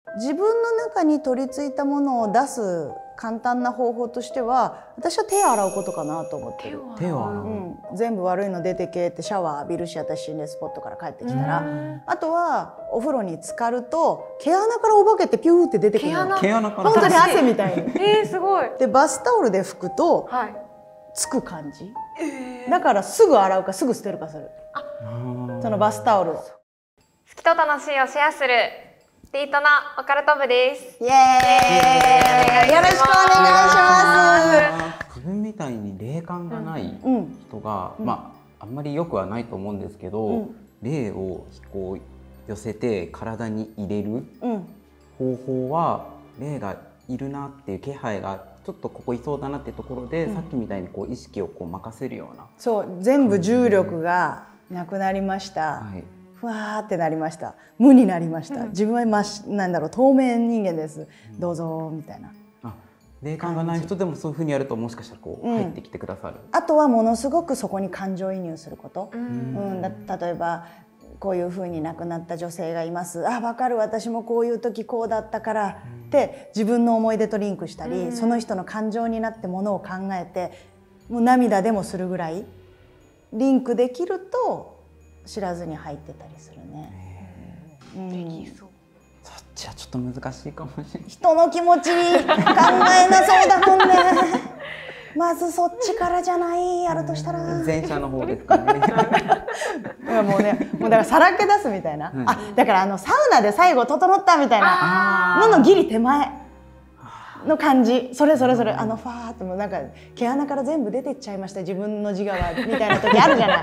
自分の中に取り付いたものを出す簡単な方法としては、私は手を洗うことかなと思ってる。 手を洗う、 全部悪いの出てけってシャワー浴びるし、私心霊スポットから帰ってきたら、あとはお風呂に浸かると毛穴からお化けってピューって出てくるの。 毛穴から本当に汗みたいに。 すごい。 でバスタオルで拭くと、つく感じ。だからすぐ洗うかすぐ捨てるかする。そのバスタオルを。 好きと楽しいをシェアするディートなオカルト部です。 イエーイ。よろしくお願いします。 自分みたいに霊感がない人が、あんまりよくはないと思うんですけど、霊をこう寄せて体に入れる方法は、霊がいるなっていう気配がちょっとここいそうだなってところで、さっきみたいにこう意識をこう任せるような。 そう、全部重力がなくなりました。ふわーってなりました。無になりました。自分はなんだろう、透明人間です。どうぞみたいな。 霊感がない人でもそういうふうにやると、もしかしたらこう入ってきてくださる。 あとはものすごくそこに感情移入すること。例えばこういうふうに亡くなった女性がいます。あ、わかる、私もこういう時こうだったからって自分の思い出とリンクしたり、その人の感情になってものを考えて、もう涙でもするぐらいリンクできると知らずに入ってたりするね。 できそう。 そっちはちょっと難しいかもしれない。 人の気持ち考えなそうだもんね。まずそっちからじゃない、やるとしたら前者の方ですかね。 もうね、もうだからさらけ出すみたいな、だからサウナで最後整ったみたいなのギリ手前の感じ。それファーってもうなんか毛穴から全部出てっちゃいました、自分の自我はみたいな時あるじゃない。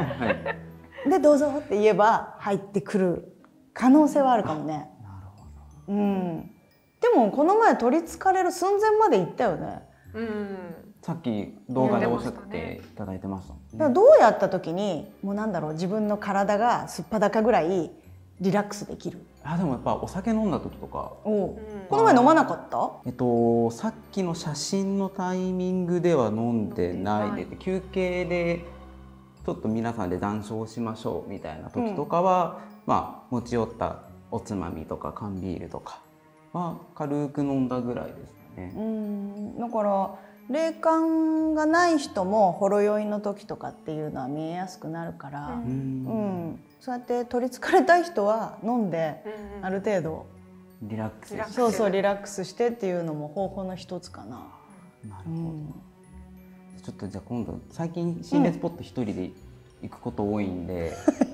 でどうぞって言えば入ってくる可能性はあるかもね。でもこの前取りつかれる寸前まで行ったよね。 さっき動画でおっしゃっていただいてました。 どうやった時にもうなんだろう、自分の体がすっぱだかぐらいリラックスできる？ でもやっぱお酒飲んだ時とか。 この前飲まなかった？ さっきの写真のタイミングでは飲んでないで、休憩でちょっと皆さんで談笑しましょうみたいな時とかは、持ち寄ったおつまみとか缶ビールとかは軽く飲んだぐらいですね。 だから霊感がない人もほろ酔いの時とかっていうのは見えやすくなるから、そうやって取りつかれたい人は飲んである程度リラックスして、 そうリラックスしてっていうのも方法の一つかな。 なるほど。ちょっとじゃあ今度、最近心霊スポット一人で行くこと多いんで、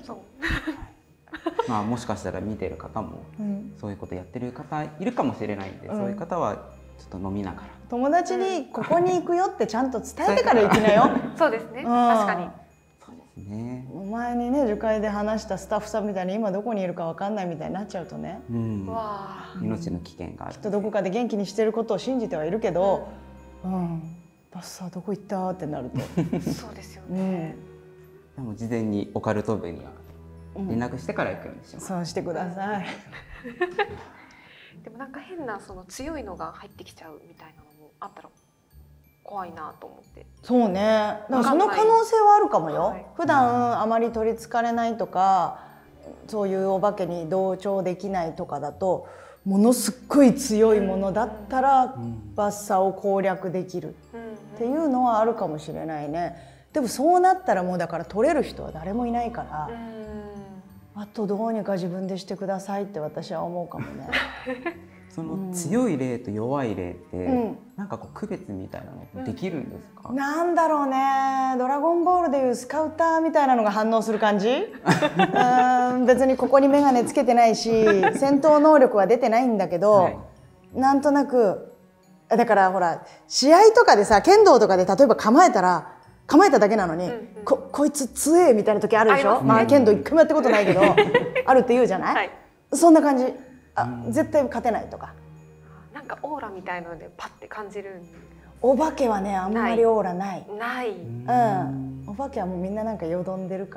もしかしたら見てる方もそういうことやってる方いるかもしれないんで、そういう方はちょっと飲みながら友達にここに行くよってちゃんと伝えてから行きなよ。 そうですね、確かに。 そうですね。 前にね、樹海で話したスタッフさんみたいに今どこにいるか分かんないみたいになっちゃうとね、 命の危険がある。 きっとどこかで元気にしてることを信じてはいるけど、バスさどこ行ったってなるとそうですよね。 でも事前にオカルト部には連絡してから行くようにします。 そうしてください。 でもなんか変なその強いのが入ってきちゃうみたいなのもあったら怖いなと思って。 そうね。だからその可能性はあるかもよ。普段あまり取りつかれないとか、そういうお化けに同調できないとかだと、ものすっごい強いものだったらバッサを攻略できるっていうのはあるかもしれないね。でもそうなったらもうだから取れる人は誰もいないから、あとどうにか自分でしてくださいって私は思うかもね。 その強い霊と弱い霊って、なんかこう区別みたいなのできるんですか？ なんだろうね。ドラゴンボールでいうスカウターみたいなのが反応する感じ？別にここに眼鏡つけてないし、戦闘能力は出てないんだけど、なんとなくだからほら試合とかでさ、剣道とかで例えば構えただけなのに、こいつ強えみたいな時あるでしょ。剣道一回もやったことないけどあるって言うじゃない。そんな感じ。絶対勝てないとか、 なんかオーラみたいのでパッて感じる。 お化けはね、あんまりオーラない。お化けはもうみんななんかよどんでるから。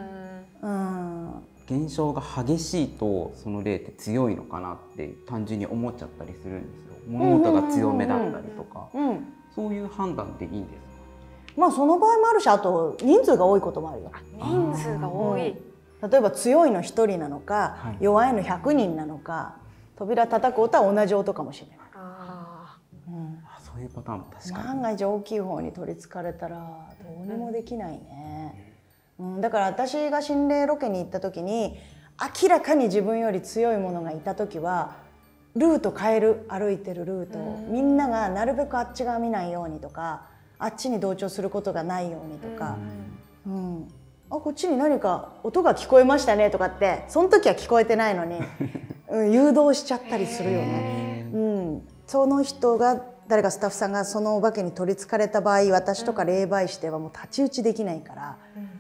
現象が激しいとその霊って強いのかなって単純に思っちゃったりするんですよ。物音が強めだったりとか、そういう判断でいいんですか？ その場合もあるし、あと人数が多いこともあるよ。 人数が多い。 例えば強いの1人なのか、弱いの100人なのか、 扉叩く音は同じ音かもしれない。 そういうパターンも確かに。 万が一大きい方に取りつかれたらどうにもできないね。だから私が心霊ロケに行った時に明らかに自分より強いものがいた時はルート変える、歩いてるルートをみんながなるべくあっち側見ないようにとか、あっちに同調することがないようにとか、あ、こっちに何か音が聞こえましたねとかってその時は聞こえてないのに誘導しちゃったりするよね。その人が誰かスタッフさんがそのお化けに取りつかれた場合、私とか霊媒師ではもう太刀打ちできないから、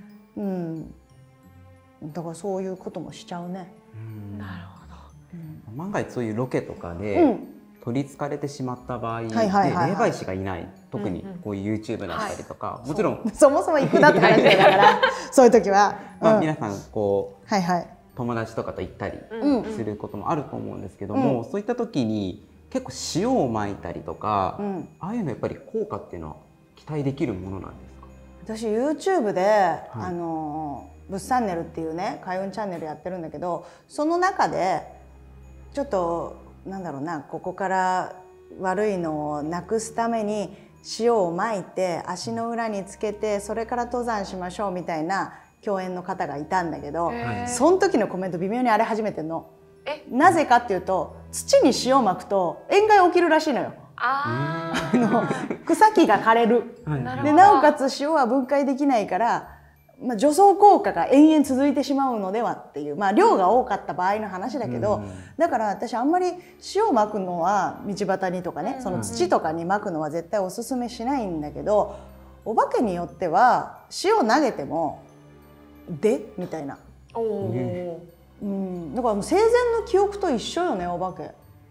だからそういうこともしちゃうね。 なるほど。 万が一そういうロケとかで取りつかれてしまった場合で霊媒師がいない、特にこういう YouTube だったりとか、もちろんそもそも行くなって話だからそういう時は、 皆さんこう友達とかと行ったりすることもあると思うんですけども、そういった時に結構塩をまいたりとか、ああいうのやっぱり効果っていうのは期待できるものなんですか？ 私 YouTube で、ブッサンネルっていうね開運チャンネルやってるんだけど、その中でちょっとなんだろうな、ここから悪いのをなくすために塩をまいて足の裏につけてそれから登山しましょうみたいな共演の方がいたんだけど、その時のコメント微妙に荒れ始めてんの。なぜかっていうと、土に塩をまくと塩害起きるらしいのよ。草木が枯れる。でなおかつ塩は分解できないから、除草効果が延々続いてしまうのではっていう、量が多かった場合の話だけど、だから私あんまり塩をまくのは道端にとかね、その土とかにまくのは絶対おすすめしないんだけど、お化けによっては塩投げてもみたいな。だからもう生前の記憶と一緒よね、お化け。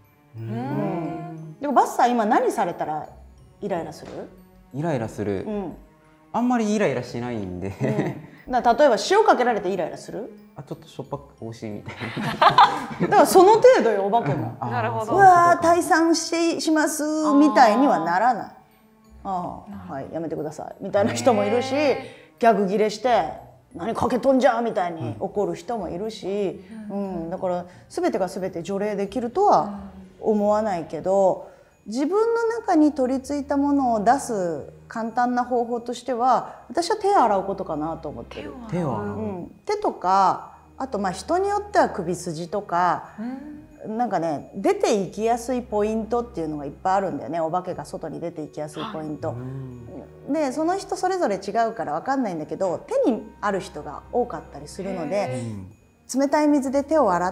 でもバッサー今何されたらイライラする？ イライラする。あんまりイライラしないんで。 例えば塩かけられてイライラする？ ちょっとしょっぱく美味しいみたいな。だからその程度よ、お化けも。 なるほど。 うわー退散しますみたいにはならない。はい、やめてくださいみたいな人もいるし、逆ギレして何かけとんじゃんみたいに怒る人もいるし、だから全てが全て除霊できるとは思わないけど、自分の中に取り付いたものを出す簡単な方法としては、私は手を洗うことかなと思ってる。 手を洗う、 手とか、あと人によっては首筋とか、なんかね出ていきやすいポイントっていうのがいっぱいあるんだよね。お化けが外に出ていきやすいポイント。でその人それぞれ違うから分かんないんだけど、手にある人が多かったりするので、冷たい水で手を洗って、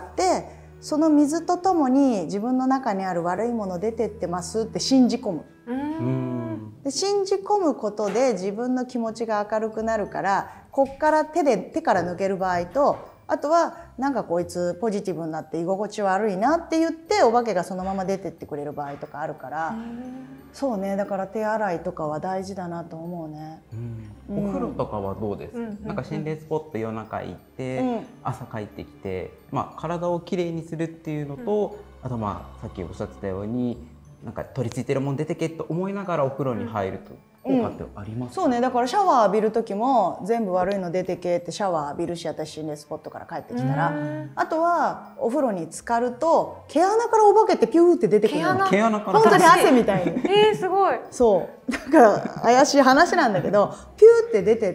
その水とともに自分の中にある悪いもの出てってますって信じ込む。で信じ込むことで自分の気持ちが明るくなるから、こっから手から抜ける場合と、あとはなんかこいつポジティブになって居心地悪いなって言ってお化けがそのまま出てってくれる場合とかあるから、そうね、だから手洗いとかは大事だなと思うね。 お風呂とかはどうですか？なんか心霊スポット夜中行って、朝帰ってきて、体をきれいにするっていうのと、あとさっきおっしゃってたようになんか取り付いてるもん出てけと思いながらお風呂に入ると効果ってありますか？ そうね、だからシャワー浴びる時も全部悪いの出てけってシャワー浴びるし、私心霊スポットから帰ってきたら、あとはお風呂に浸かると毛穴からお化けってピューって出てくるの。 毛穴から本当に汗みたいに。 すごい。 そうだから怪しい話なんだけど、ピューって出てって、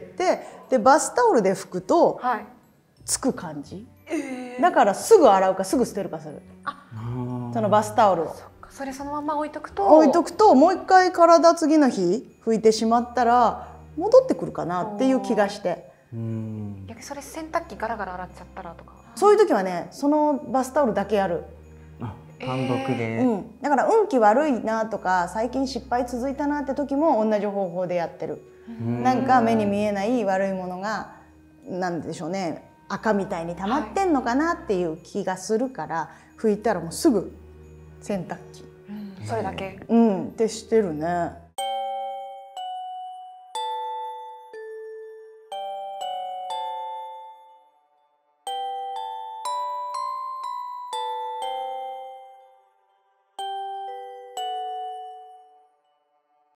でバスタオルで拭くとつく感じ。だからすぐ洗うかすぐ捨てるかする。そのバスタオルを。 それそのまま置いとくともう一回体次の日拭いてしまったら戻ってくるかなっていう気がして。 逆にそれ洗濯機ガラガラ洗っちゃったらとか、 そういう時はね、そのバスタオルだけやる。 単独で、 だから運気悪いなとか最近失敗続いたなって時も同じ方法でやってる。なんか目に見えない悪いものがなんでしょうね、赤みたいに溜まってんのかなっていう気がするから、拭いたらもうすぐ洗濯機、 それだけってしてるね。